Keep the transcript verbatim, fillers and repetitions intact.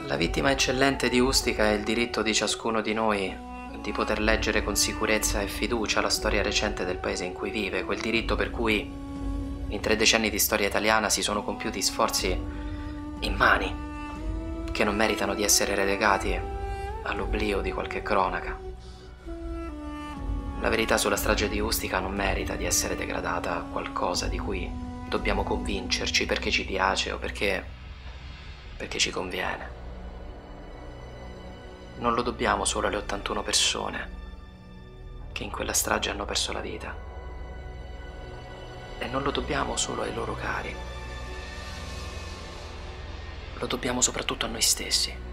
La vittima eccellente di Ustica è il diritto di ciascuno di noi di poter leggere con sicurezza e fiducia la storia recente del paese in cui vive, quel diritto per cui in tre decenni di storia italiana si sono compiuti sforzi immani che non meritano di essere relegati all'oblio di qualche cronaca. La verità sulla strage di Ustica non merita di essere degradata a qualcosa di cui dobbiamo convincerci perché ci piace o perché, perché ci conviene. Non lo dobbiamo solo alle ottantuno persone che in quella strage hanno perso la vita. E non lo dobbiamo solo ai loro cari. Lo dobbiamo soprattutto a noi stessi.